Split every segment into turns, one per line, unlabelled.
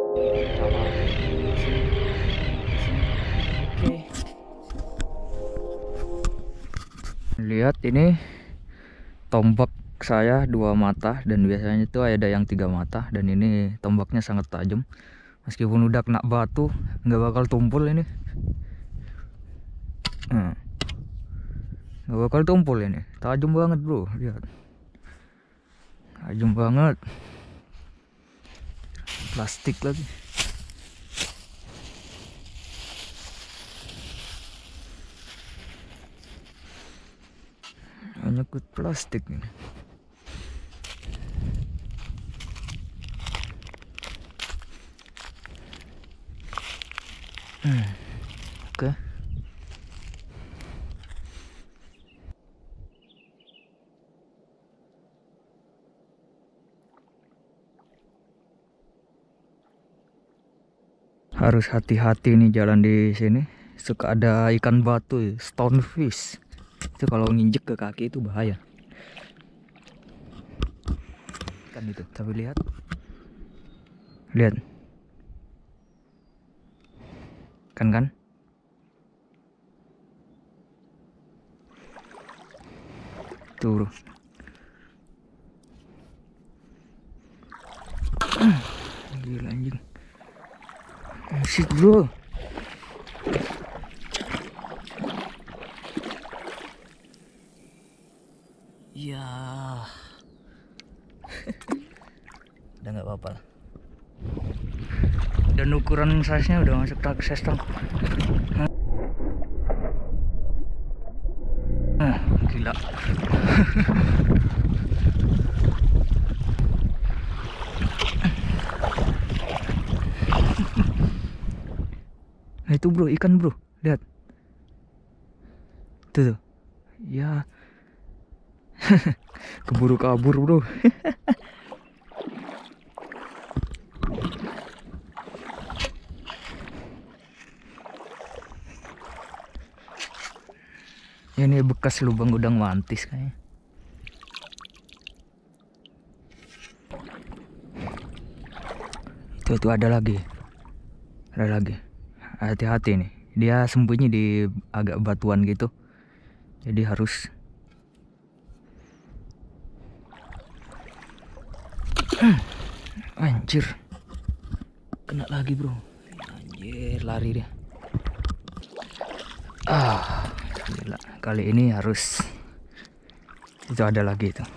Pertama di sini, di sini. Oke. Lihat ini tombak saya 2 mata, dan biasanya itu ada yang 3 mata, dan ini tombaknya sangat tajam. Meskipun udah kena batu nggak bakal tumpul ini. Hmm, nggak bakal tumpul ini, tajam banget bro, lihat, tajam banget, plastik lagi. Nyangkut plastik ini. Oke. Harus hati-hati nih jalan di sini. Suka ada ikan batu, stonefish. Itu kalau nginjek ke kaki itu bahaya. Kan itu, tapi lihat. Lihat. Kan? Tuh, bro. Gila anjing. Shit, bro. Ya. Udah nggak apa-apa. Dan ukuran size-nya udah masuk tak sestang. Gila. Nah itu bro, ikan bro, lihat. Tuh. Ya. Keburu kabur bro. Ini bekas lubang udang mantis kayaknya. Tuh ada lagi. Ada lagi. Hati-hati nih. Dia sembunyi di agak batuan gitu. Jadi harus anjir. Kena lagi, bro. Anjir, lari dia. Gila. Kali ini harus. Itu ada lagi itu.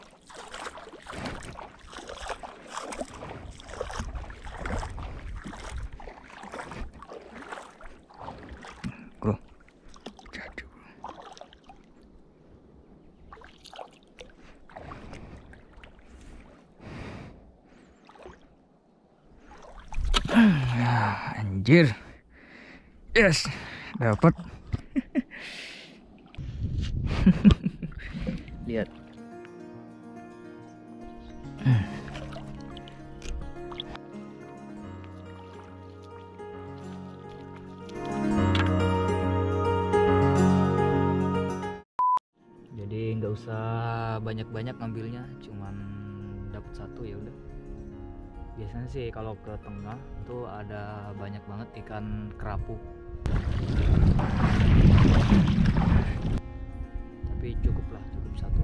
Bro. Jatuh. Anjir. Yes, dapat. Lihat. Jadi nggak usah banyak-banyak ngambilnya, cuman dapat satu ya udah. Biasanya sih kalau ke tengah tuh ada banyak banget ikan kerapu. Tapi cukup satu.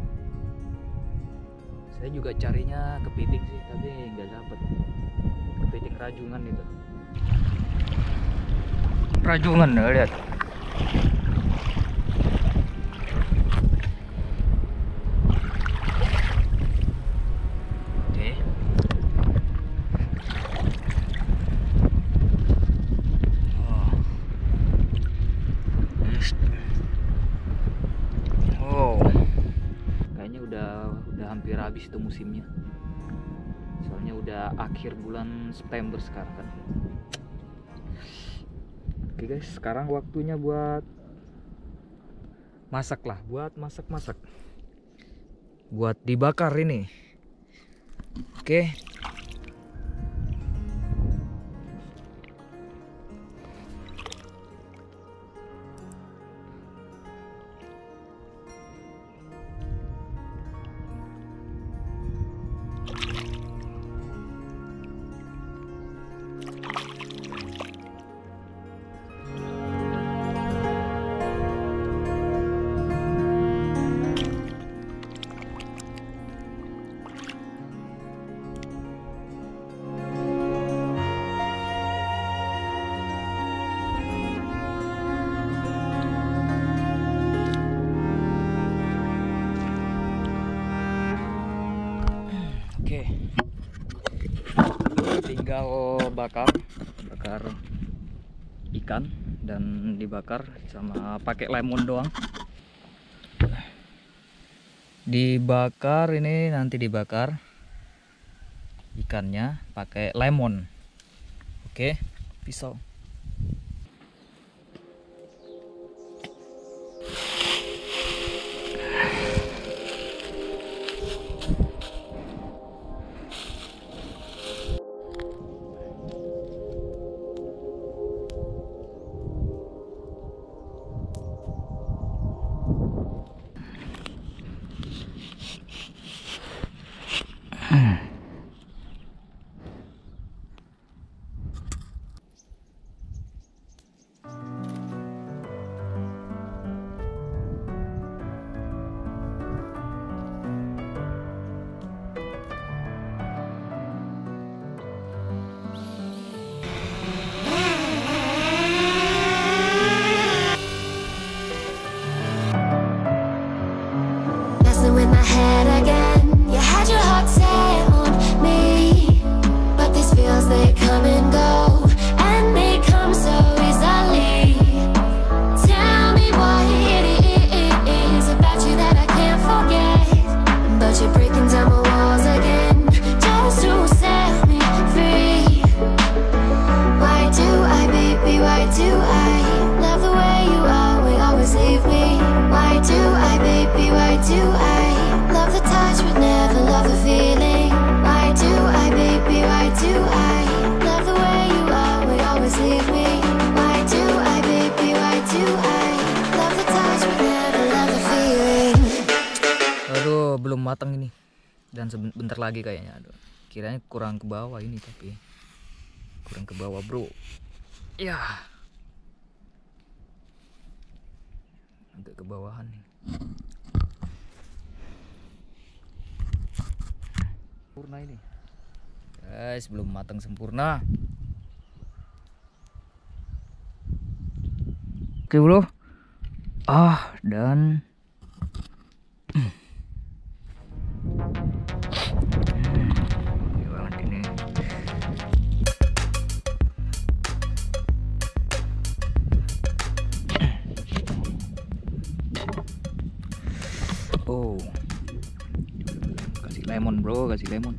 Saya juga carinya kepiting sih, tapi nggak dapet. Kepiting rajungan itu. Rajungan, lihat. Udah hampir habis itu musimnya, soalnya udah akhir bulan September sekarang kan. Oke guys, sekarang waktunya buat masak lah, buat masak buat dibakar ini. Oke. Oke, tinggal bakar ikan dan dibakar sama pakai lemon doang. Dibakar ini, nanti dibakar ikannya pakai lemon. Oke, pisau.
With my head again, you had your heart set on me, but these feels, they come and go, and they come so easily. Tell me what it is about you that I can't forget, but you're breaking down my walls again, just to set me free. Why do I, baby, why do I love the way you are, we always leave me? Why do I, baby, why do I love the touch but never love the feeling? Why do I, baby, why do I love the way you are, we always leave me? Why do I, baby, why do I love the touch but never love the feeling?
Aduh, belum matang ini. Dan sebentar lagi kayaknya. Aduh, kiranya kurang ke bawah ini, tapi kurang ke bawah, bro. Ya, agak ke bawahan nih. Sempurna ini, guys, belum matang sempurna. Oke, bro. Dan banget ini. Oh, kasih lemon, bro, kasih lemon.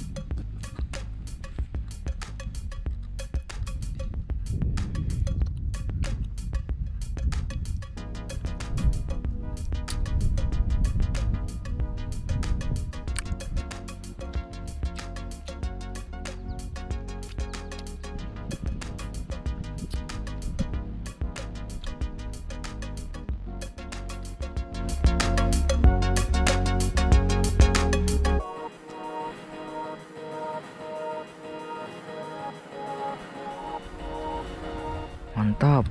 Mantap.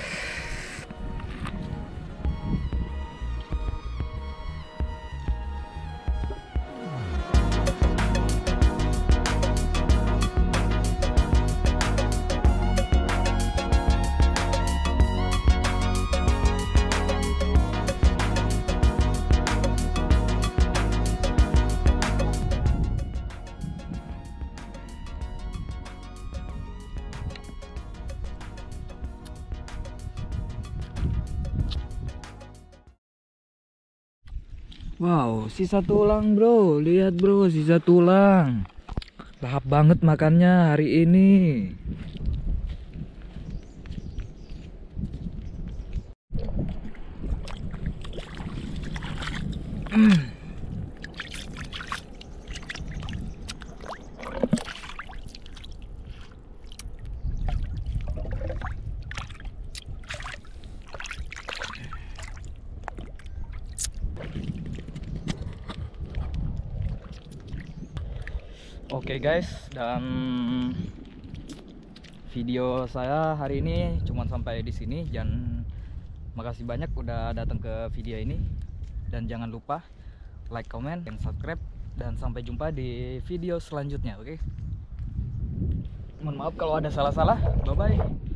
Wow, sisa tulang, bro. Lihat, bro, sisa tulang. Lahap banget makannya hari ini. Oke, guys, dan video saya hari ini cuma sampai di sini. Dan makasih banyak udah datang ke video ini, dan jangan lupa like, comment, dan subscribe, dan sampai jumpa di video selanjutnya. Oke, mohon maaf kalau ada salah-salah. Bye bye.